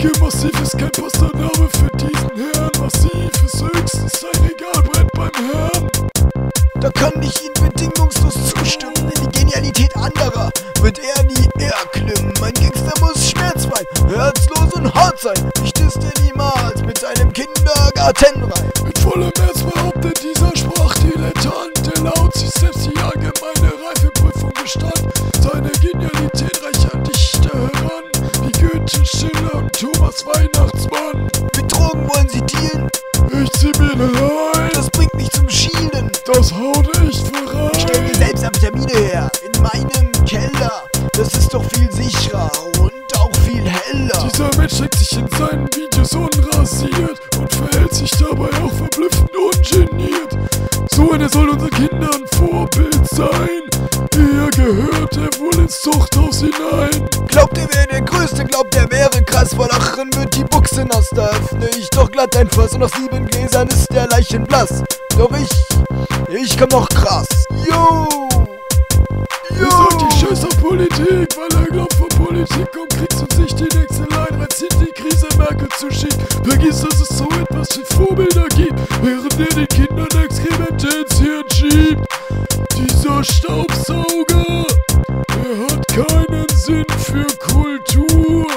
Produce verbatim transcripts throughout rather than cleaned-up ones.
denke, massiv ist kein passender Name für diesen Herrn. Massiv ist höchstens ein Regalbrett beim Herrn. Da kann ich Ihnen bedingungslos zustimmen. In die Genialität anderer wird er nie erklimmen. Mein Gangster muss schmerzfrei, herzlos und hart sein. Ich diste niemals mit seinem Kindergartenreim. Mit vollem Ernst behauptet dieser Sprachdilettant, der laut sich selbst die allgemeine Reifeprüfung bestand, seine Genialität reicht an Dichter heran, wie Goethe, Schiller und Thomas Weihnachtsmann. Mit Drogen wollen Sie dealen? Ich zieh mir allein. Das bringt mich zum Schielen. Das haut echt voran. Ich stell mir selbst Amphetamine her, in meinem Keller. Das ist doch viel sicherer und auch viel heller. Dieser Mensch steckt sich in seinen Videos unrasiert und verhält sich dabei auch verblüffend ungeniert. So einer soll unseren Kindern Vorbild sein. Eher gehört er wohl ins Zuchthaus hinein. Glaubt er wäre der Größte, glaubt er wäre krass. Vor Lachen wird die Buchse nass, da öffne ich doch glatt ein Fass. Und auf sieben Gläsern ist der Leichen blass. Doch ich, ich komm noch krass. Yo! Er sagt die Scheiß auf Politik, weil er glaubt, von Politik kommt Kriegs- und sich die nächste Line reinzieht, die Krise Merkel zu schiebt. Vergiss, dass es so etwas wie Vorbilder gibt, während er den Kindern Exkremente ins Hirn schiebt. Dieser Staubsauger, er hat keinen Sinn für Kultur.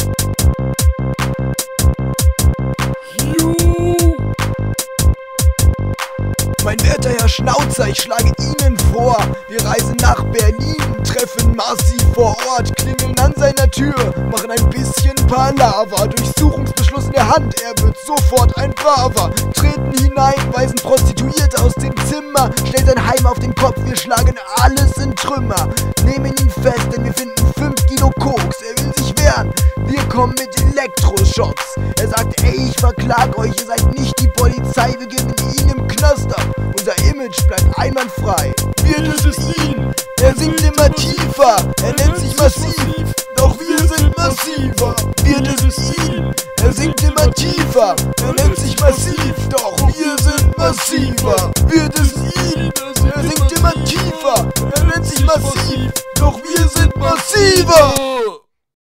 Jo. Mein werter Herr Schnauzer, ich schlage Ihnen vor, wir reisen nach Berlin, treffen Marci vor Ort, klingeln an seiner Tür, machen ein bisschen Palaver, Durchsuchungsbeschluss in der Hand, er wird sofort ein Braver, treten hinein, weisen Prostituierte aus dem Zimmer, stellt sein Heim auf den Kopf, wir schlagen alles in Trümmer, nehmen ihn fest, denn wir finden fünf Kilo Koks, er will sich wehren, wir kommen mit Elektroschocks, er sagt, ey, ich verklag euch, ihr seid nicht die Polizei, wir geben ihn im Knast ab. Unser Image bleibt einwandfrei. Wir dürfen ihn. Er singt immer tiefer. Er nennt sich massiv. Doch wir sind massiver. Wir dürfen ihn. Er singt immer tiefer. Er nennt sich massiv. Doch wir sind massiver. Wir dürfen ihn. Er singt immer tiefer. Er nennt sich massiv. Doch wir sind massiver.